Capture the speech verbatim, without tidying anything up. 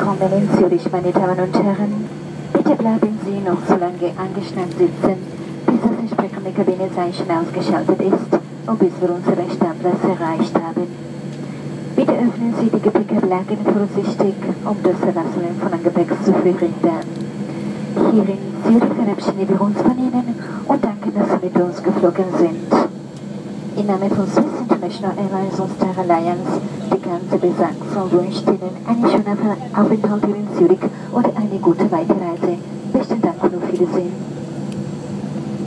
Willkommen in Zürich, meine Damen und Herren. Bitte bleiben Sie noch so lange angeschnallt sitzen, bis das entsprechende Kabinenzeichen ausgeschaltet ist und bis wir unseren Startplatz erreicht haben. Bitte öffnen Sie die Gepäckablage vorsichtig, um das Verlassen von einem Gepäck zu verhindern. Hier in Zürich verabschieden wir uns von Ihnen und danken, dass Sie mit uns geflogen sind. Im Namen von Swiss International Airlines und Star Alliance, die ganze Besatzung wünscht Ihnen einen schönen Aufenthalt hier in Zürich oder eine gute Weiterreise. Besten Dank und auf Wiedersehen.